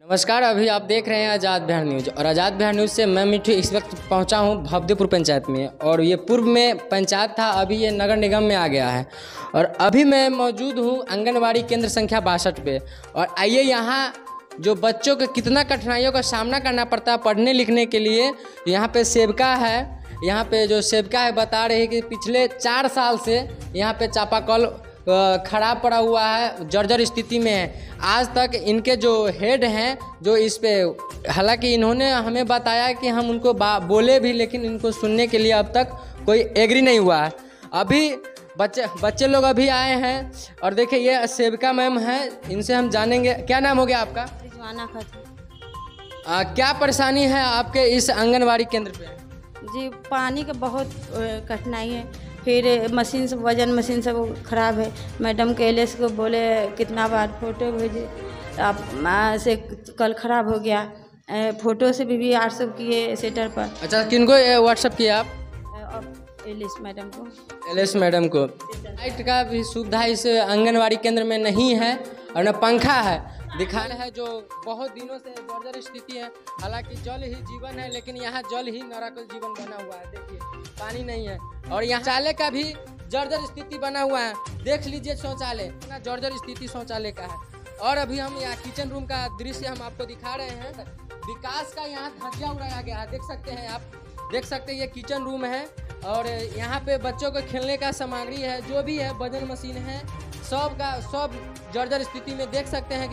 नमस्कार, अभी आप देख रहे हैं आज़ाद बिहार न्यूज़ और आज़ाद बिहार न्यूज़ से मैं मिठू इस वक्त पहुंचा हूं भवदेपुर पंचायत में। और ये पूर्व में पंचायत था, अभी ये नगर निगम में आ गया है। और अभी मैं मौजूद हूं आंगनबाड़ी केंद्र संख्या 62 पे। और आइए यहाँ जो बच्चों को कितना कठिनाइयों का सामना करना पड़ता है पढ़ने लिखने के लिए। यहाँ पे सेविका है, यहाँ पे जो सेविका है बता रही है कि पिछले 4 साल से यहाँ पे चापाकल खराब पड़ा हुआ है, जर्जर स्थिति में है। आज तक इनके जो हेड हैं जो इस पे, हालांकि इन्होंने हमें बताया कि हम उनको बोले भी, लेकिन इनको सुनने के लिए अब तक कोई एग्री नहीं हुआ है। अभी बच्चे लोग अभी आए हैं और देखिए ये सेविका मैम है, इनसे हम जानेंगे। क्या नाम हो गया आपका? रिजवाना खातून। क्या परेशानी है आपके इस आंगनबाड़ी केंद्र पे? जी, पानी का बहुत कठिनाई है। फिर मशीन सब, वजन मशीन सब खराब है। मैडम के एलएस को बोले कितना बार फोटो भेजे, अब से कल खराब हो गया। फोटो से भी व्हाट्सअप किए सेटर पर। अच्छा, किनको व्हाट्सअप किया आप? एलएस मैडम को। एलएस मैडम को। लाइट का भी सुविधा इस आंगनबाड़ी केंद्र में नहीं है और न पंखा है। दिखाना है जो बहुत दिनों से जर्जर स्थिति है। हालांकि जल ही जीवन है, लेकिन यहाँ जल ही नरक जीवन बना हुआ है। देखिए पानी नहीं है और यहाँ शौचालय का भी जर्जर स्थिति बना हुआ है। देख लीजिए शौचालय, इतना जर्जर स्थिति शौचालय का है। और अभी हम यहाँ किचन रूम का दृश्य हम आपको दिखा रहे हैं। विकास का यहाँ धज्जिया उड़ाया गया है, देख सकते हैं आप, देख सकते हैं ये किचन रूम है। और यहाँ पे बच्चों को खेलने का सामग्री है, जो भी है, वजन मशीन है, सब जर्जर स्थिति में। देख सकते हैं कि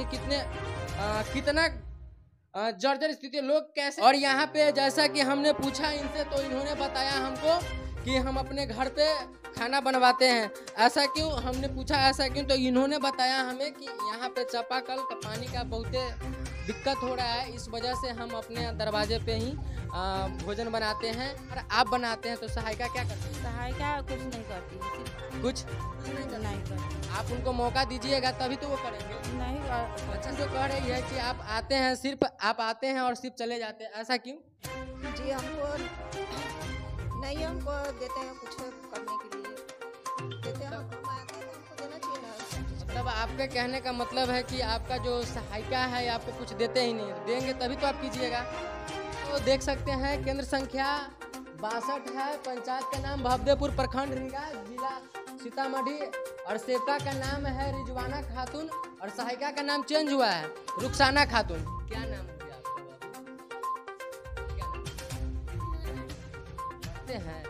कितना जर्जर स्थिति, लोग कैसे। और यहाँ पे जैसा कि हमने पूछा इनसे तो इन्होंने बताया हमको कि हम अपने घर पे खाना बनवाते हैं। ऐसा क्यों, हमने पूछा ऐसा क्यों, तो इन्होंने बताया हमें कि यहाँ पे चापाकल का पानी का बहुत दिक्कत हो रहा है, इस वजह से हम अपने दरवाजे पे ही भोजन बनाते हैं। और आप बनाते हैं तो सहायिका क्या करती है? सहायिका कुछ नहीं करती, कुछ नहीं करती। आप उनको मौका दीजिएगा तभी तो वो करेंगे। नहीं अच्छा, जो कह रही है कि आप आते हैं, सिर्फ आप आते हैं और सिर्फ चले जाते हैं, ऐसा क्यों? जी, हमको देते हैं कुछ करने के लिए, देते हैं, हम आते हैं, हमको देना चाहिए ना। मतलब आपके कहने का मतलब है कि आपका जो सहायिका है आपको कुछ देते ही नहीं, देंगे तभी तो आप कीजिएगा। तो देख सकते हैं केंद्र संख्या 62 है, पंचायत का नाम भवदेपुर, प्रखंड रीगा, जिला सीतामढ़ी। और सेविका का नाम है रिजवाना खातून और सहायिका का नाम चेंज हुआ है, रुखसाना खातून। क्या नाम हो गया आपका? क्या नाम हैं?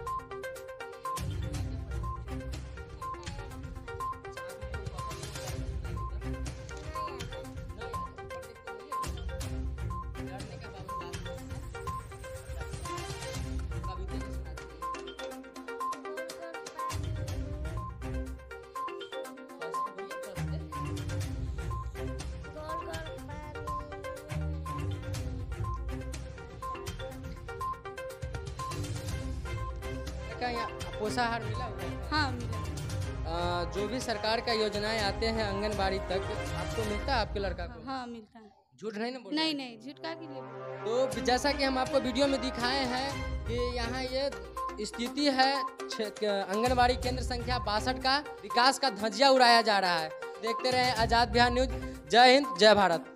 का यहाँ पोषाहार मिला हुआ है? हाँ, मिला। जो भी सरकार का योजनाएं आते हैं आंगनबाड़ी तक, आपको मिलता है आपके लड़का को? हाँ, मिलता है। झूठ नहीं ना बोल? नहीं, झूठा के लिए। तो जैसा कि हम आपको वीडियो में दिखाए हैं कि यहाँ ये स्थिति है, आंगनबाड़ी केंद्र संख्या 62 का विकास का धज्जिया उड़ाया जा रहा है। देखते रहे आज़ाद बिहार न्यूज़। जय हिंद, जय भारत।